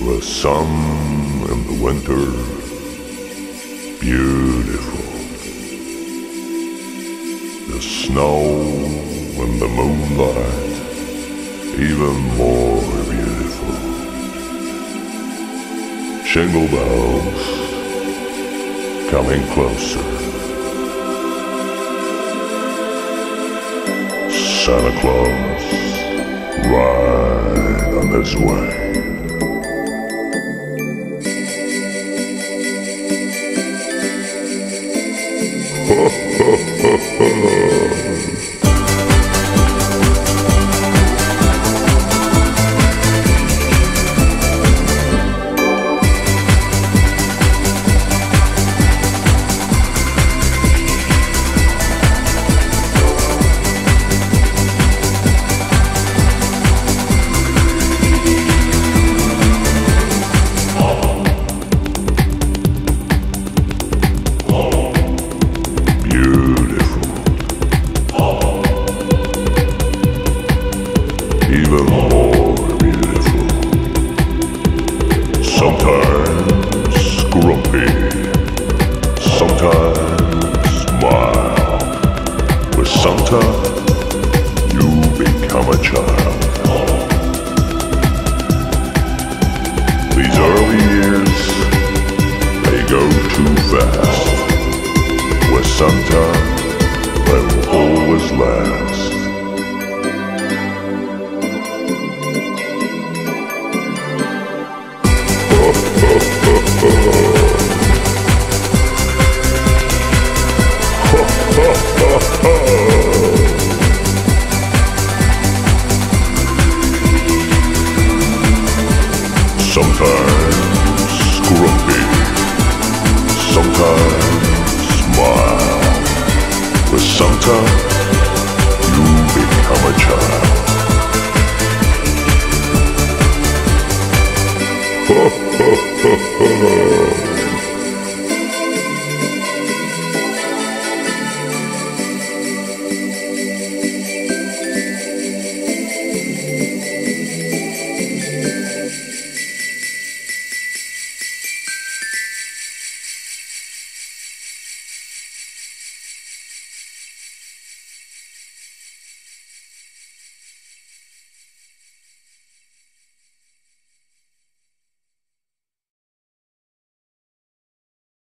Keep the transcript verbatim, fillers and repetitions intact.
The sun in the winter, beautiful. The snow in the moonlight, even more beautiful. Jingle bells coming closer. Santa Claus right on his way. Ho, ho, ho, ho. Even more beautiful. Sometimes grumpy, sometimes mild. With Santa, you become a child. These early years, they go too fast. With Santa, they will always last. Sometimes grumpy, sometimes smile. With Santa, you become a child.